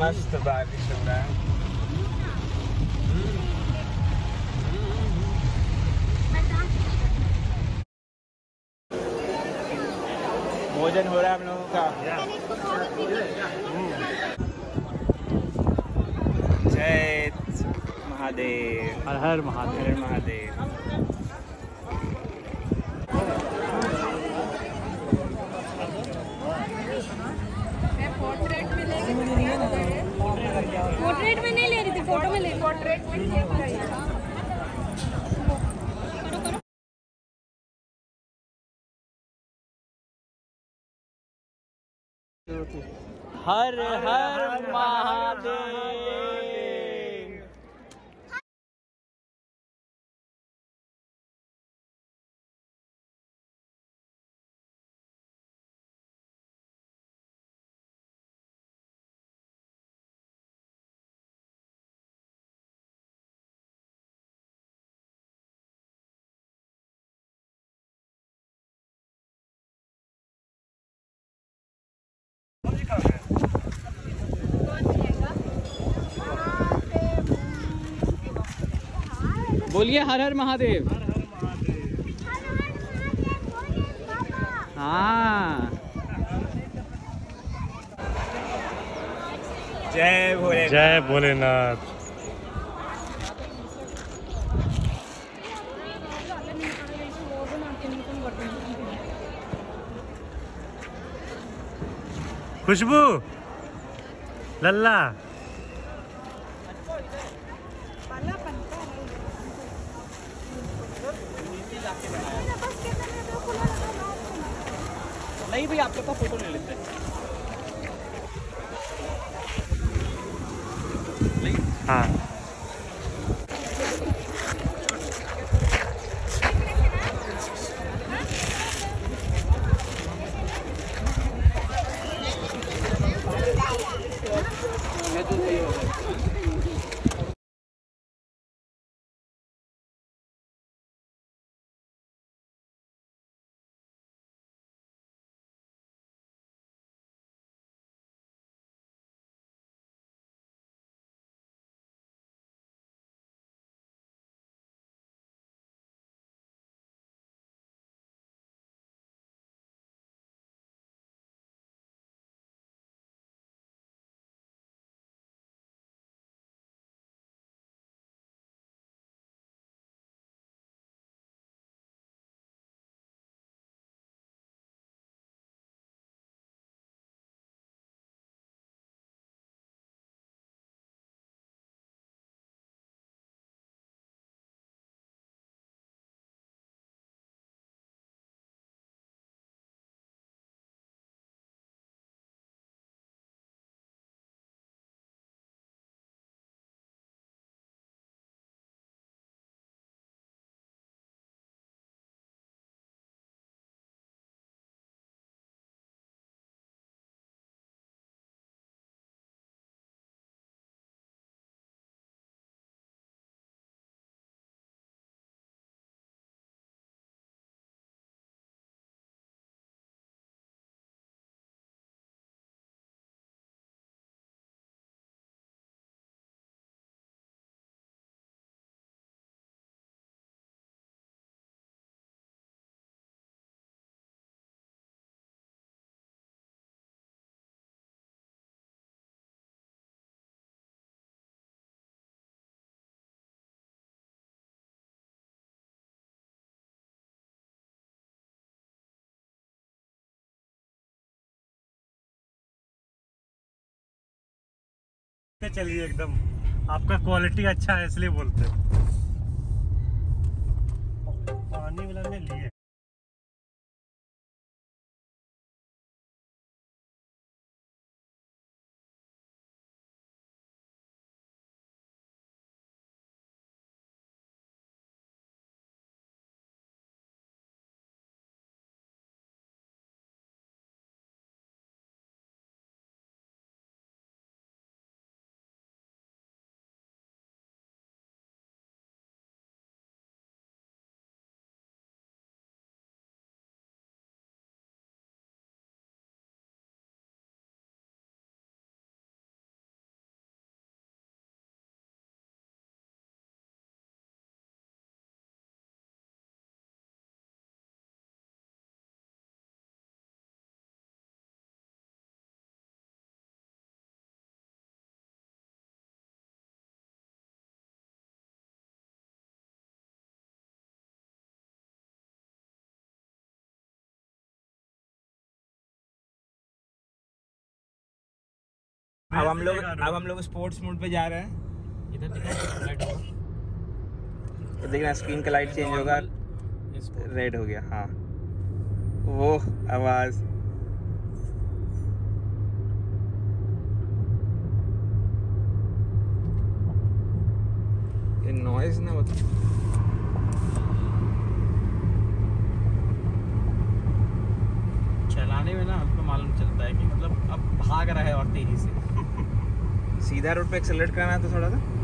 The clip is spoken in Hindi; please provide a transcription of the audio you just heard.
मस्त बारिश हो रहा है। भोजन हो रहा है हम लोगों का। जय महादेव, हर हर महादेव। हर महादेव। पोर्ट्रेट में नहीं ले रही थी, फोटो में ले। पोर्ट्रेट में हर हर महादेव। बोलिए हर हर महादेव। हाँ, जय भोलेनाथ। जय भोलेनाथ। खुशबू, लल्ला, नहीं भाई आपके पास फोटो ले लेते हैं। हाँ। चलिए एकदम, आपका क्वालिटी अच्छा है इसलिए बोलते हैं। पानी वाला ने लिए। अब हम लोग स्पोर्ट्स मोड पे जा रहे हैं। इधर दिखाओ लाइट होगा। ये देखना स्क्रीन का लाइट चेंज होगा, रेड हो गया। हाँ वो आवाज ये नॉइज ना चलाने में ना हमको मालूम चलता है कि मतलब अब भाग रहा है और तेजी से। सीधा रोड पे एक्सेलरेट करना है तो थोड़ा सा